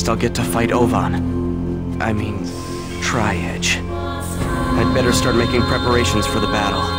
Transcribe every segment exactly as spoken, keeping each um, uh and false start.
least I'll get to fight Ovan. I mean, Tri-Edge. I'd better start making preparations for the battle.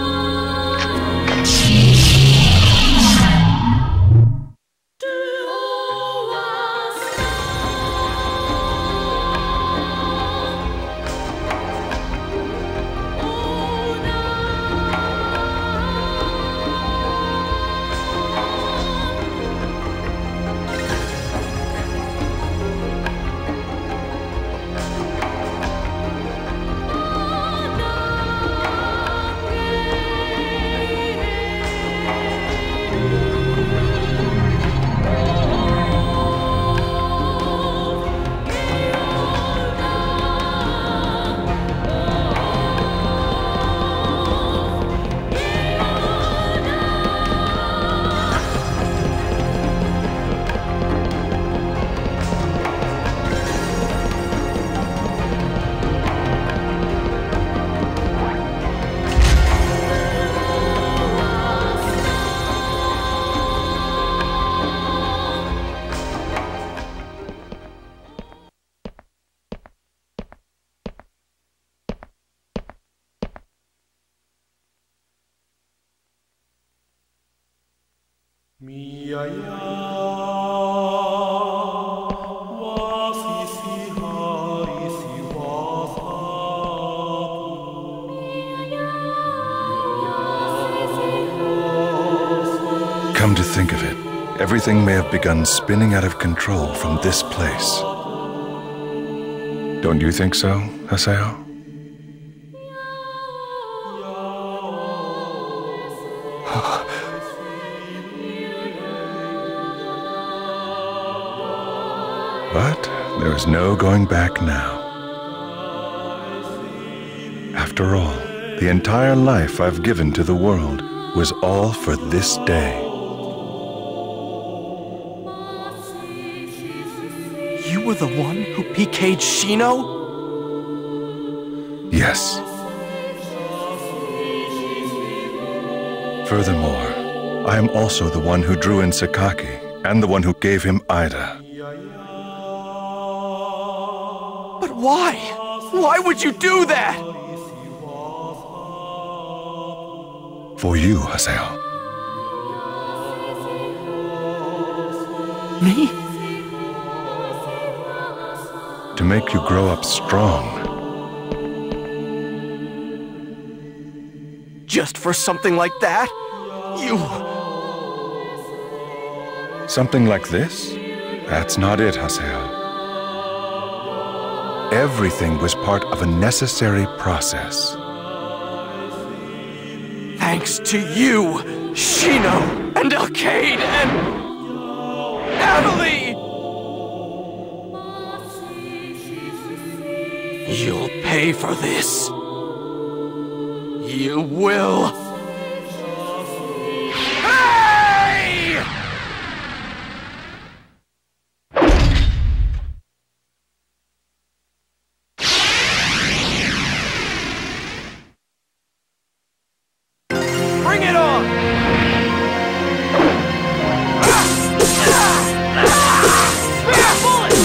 Come to think of it, everything may have begun spinning out of control from this place. Don't you think so, Haseo? But there is no going back now. After all, the entire life I've given to the world was all for this day. You were the one who P K'd Shino? Yes. Furthermore, I am also the one who drew in Sakaki, and the one who gave him Ida. But why? Why would you do that? For you, Haseo. Me? To make you grow up strong. Just for something like that? You... Something like this? That's not it, Haseo. Everything was part of a necessary process. Thanks to you, Shino, and Alkaid, and... Natalie! You'll pay for this. You will. Hey! Bring it on! Spare bullets!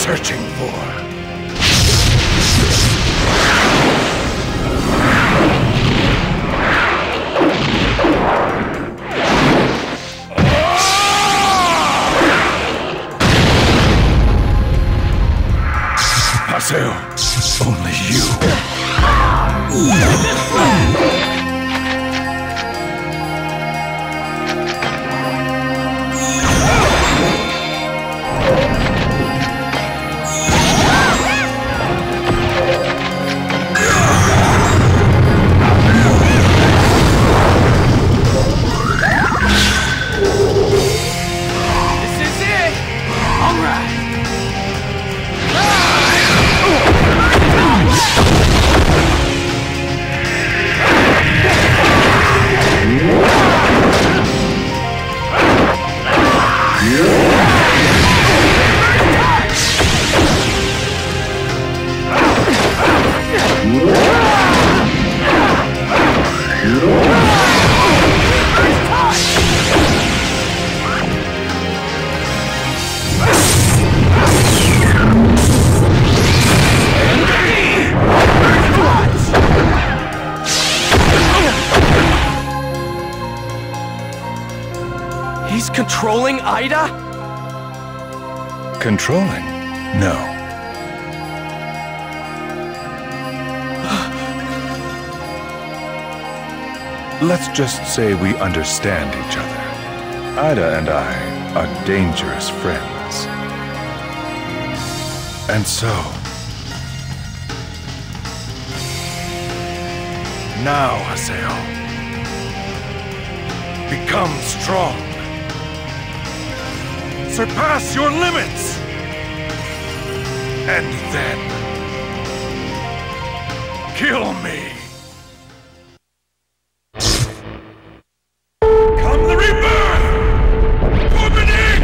searching for. Haseo, only you. He's controlling Ida? Controlling? No. Let's just say we understand each other. Ida and I are dangerous friends. And so... now, Haseo. Become strong. Surpass your limits! And then... kill me! Come the rebirth! Opening!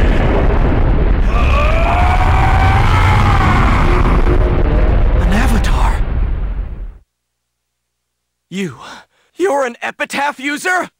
An avatar? You... you're an epitaph user?